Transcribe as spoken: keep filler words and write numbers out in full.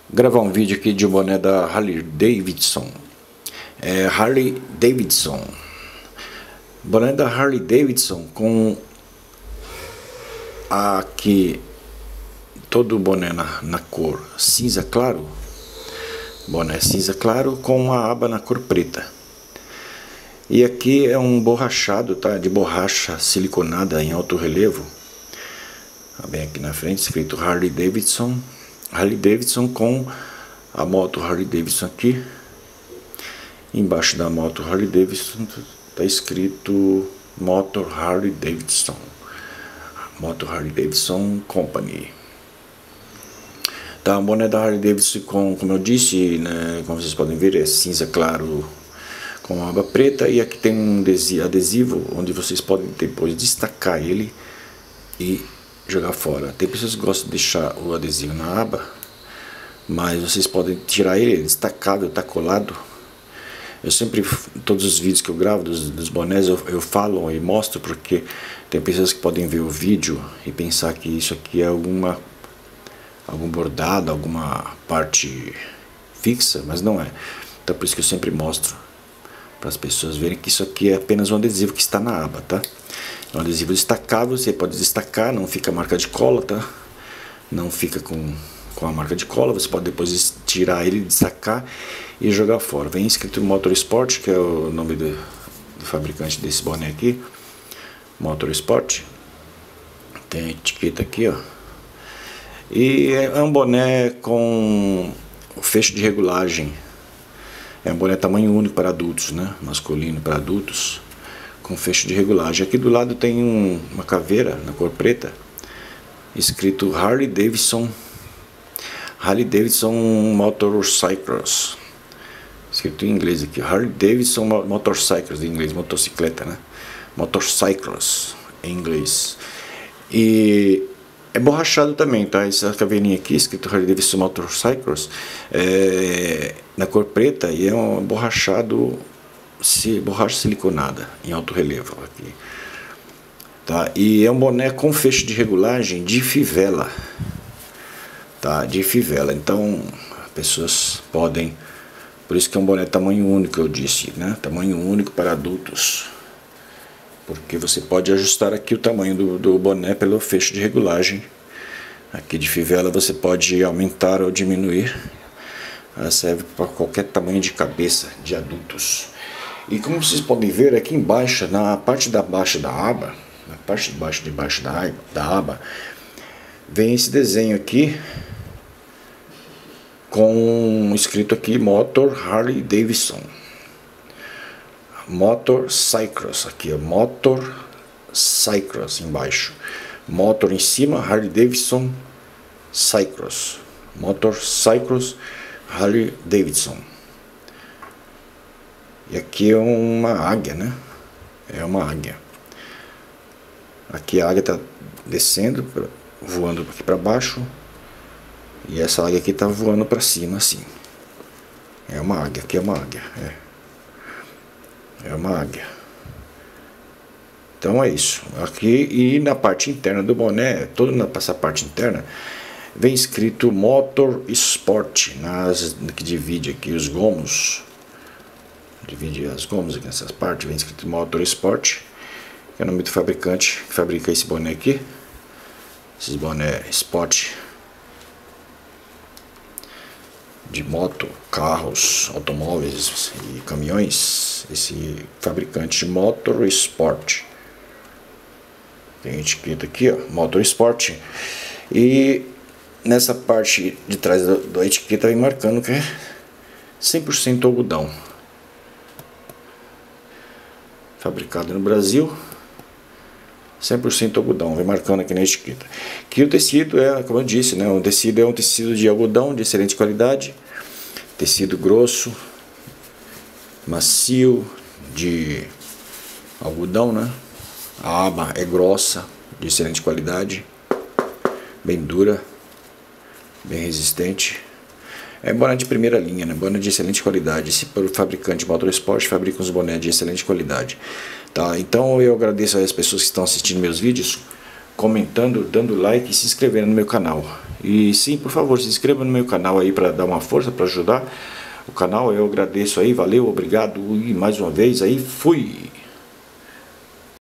Gravar um vídeo aqui de um boné da Harley Davidson. É, Harley Davidson. Boné da Harley Davidson com aqui todo o boné na, na cor cinza claro. Boné cinza claro com uma aba na cor preta. E aqui é um borrachado, tá? De borracha siliconada em alto relevo. Bem aqui na frente escrito Harley Davidson. Harley Davidson com a moto Harley Davidson aqui. Embaixo da moto Harley Davidson está escrito Motor Harley Davidson. Motor Harley Davidson Company. Tá, um boné da Harley Davidson com, como eu disse, né, como vocês podem ver, é cinza claro com uma aba preta. E aqui tem um adesivo onde vocês podem depois destacar ele e jogar fora. Tem pessoas que gostam de deixar o adesivo na aba, mas vocês podem tirar ele, ele destacável, tá colado. Eu sempre, todos os vídeos que eu gravo dos, dos bonés, eu, eu falo e mostro, porque tem pessoas que podem ver o vídeo e pensar que isso aqui é alguma algum bordado, alguma parte fixa, mas não é. Então por isso que eu sempre mostro, para as pessoas verem que isso aqui é apenas um adesivo que está na aba, tá? É um adesivo destacável, você pode destacar, não fica marca de cola, tá? Não fica com, com a marca de cola, você pode depois tirar ele, destacar e jogar fora. Vem escrito Motorsport, que é o nome do, do fabricante desse boné aqui, Motorsport. Tem a etiqueta aqui, ó. E é um boné com o fecho de regulagem. É um boné tamanho único para adultos, né? Masculino para adultos, com fecho de regulagem. Aqui do lado tem um, uma caveira na cor preta, escrito Harley Davidson, Harley Davidson Motorcycles, escrito em inglês aqui, Harley Davidson Motorcycles, em inglês, motocicleta, né? Motorcycles, em inglês. E é borrachado também, tá? Essa caveirinha aqui, escrito Harley Davidson Motorcycles, é na cor preta e é um borrachado, borracha siliconada em alto relevo aqui, tá? E é um boné com fecho de regulagem de fivela, tá? De fivela. Então as pessoas podem, por isso que é um boné tamanho único, eu disse, né? Tamanho único para adultos, porque você pode ajustar aqui o tamanho do, do boné pelo fecho de regulagem. Aqui de fivela você pode aumentar ou diminuir. Ela serve para qualquer tamanho de cabeça de adultos. E como vocês podem ver aqui embaixo, na parte da baixo da aba, na parte de baixo de baixo da, da aba, vem esse desenho aqui com escrito aqui Motor Harley Davidson. Motorcycles, aqui é Motorcycles embaixo, Motor em cima, Harley Davidson Cycles, Motorcycles Harley Davidson. E aqui é uma águia, né? É uma águia. Aqui a águia está descendo, voando aqui para baixo, e essa águia aqui está voando para cima assim. É uma águia, aqui é uma águia, é. É uma águia. Então é isso. Aqui e na parte interna do boné, toda essa parte interna, vem escrito Motor Sport, nas, que divide aqui os gomos. Divide as gomos aqui nessas partes, vem escrito Motor Sport, que é o nome do fabricante que fabrica esse boné aqui. Esses boné Sport de moto, carros, automóveis e caminhões. Esse fabricante de Motorsport. Tem a etiqueta aqui, ó, Motorsport. E nessa parte de trás da, da etiqueta vem marcando que é cem por cento algodão. Fabricado no Brasil, cem por cento algodão, vem marcando aqui na etiqueta. Que o tecido é, como eu disse, né, o tecido é um tecido de algodão de excelente qualidade, tecido grosso, macio, de algodão, né? A aba é grossa, de excelente qualidade, bem dura, bem resistente. É boné de primeira linha, né? Boné de excelente qualidade. Esse fabricante Motorsport fabrica uns bonés de excelente qualidade, tá? Então eu agradeço às pessoas que estão assistindo meus vídeos comentando, dando like e se inscrevendo no meu canal. E sim, por favor, se inscreva no meu canal aí para dar uma força, para ajudar o canal. Eu agradeço aí, valeu, obrigado e mais uma vez aí, fui!